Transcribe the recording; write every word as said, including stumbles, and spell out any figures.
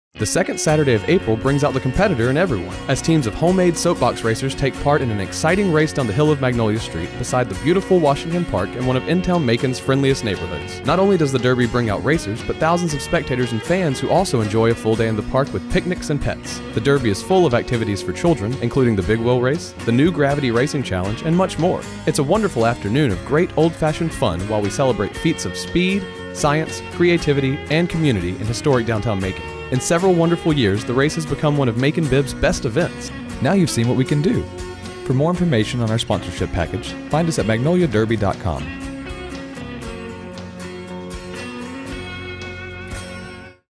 The second Saturday of April brings out the competitor in everyone, as teams of homemade soapbox racers take part in an exciting race down the hill of Magnolia Street beside the beautiful Washington Park in one of in-town Macon's friendliest neighborhoods. Not only does the Derby bring out racers, but thousands of spectators and fans who also enjoy a full day in the park with picnics and pets. The Derby is full of activities for children, including the Big Wheel Race, the new Gravity Racing Challenge, and much more. It's a wonderful afternoon of great old-fashioned fun while we celebrate feats of speed, science, creativity, and community in historic downtown Macon. In several wonderful years, the race has become one of Macon Bib's best events. Now you've seen what we can do. For more information on our sponsorship package, find us at magnolia derby dot com.